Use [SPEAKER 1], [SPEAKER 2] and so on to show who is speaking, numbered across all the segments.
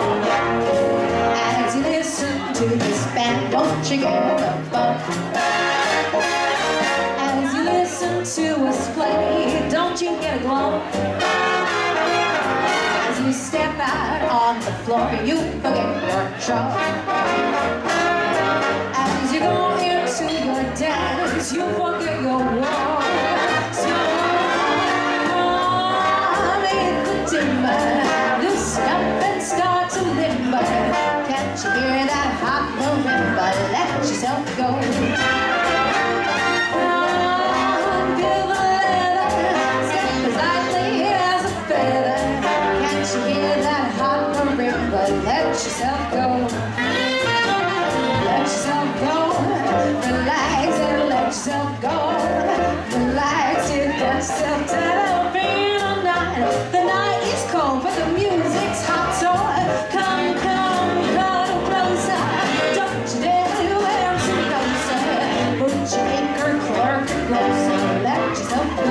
[SPEAKER 1] As you listen to this band, don't you get the bump? As you listen to us play, don't you get a glow? As you step out on the floor, you forget your trouble. As you go into your dance, you forget your war. So come in the timber, loosen up and start to limber. Can't you hear that hot November? Let yourself go. Come, give a letter, step as lightly as a feather. Can't you hear that hot marimba? Let yourself go. Let yourself go. Relax and let yourself go. Relax and let yourself turn up in the night. The night is cold, but the music's hot, so come, come, come closer. Don't you dare to wear too closer. Put your anchor clerk closer. Let yourself go.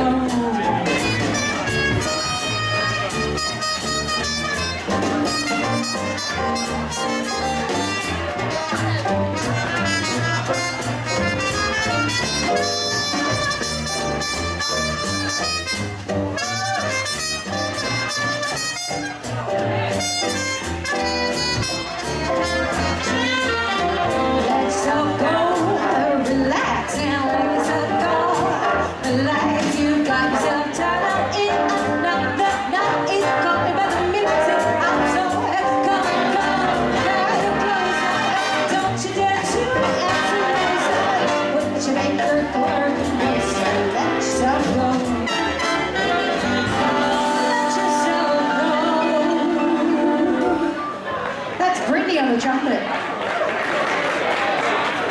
[SPEAKER 1] On the trumpet.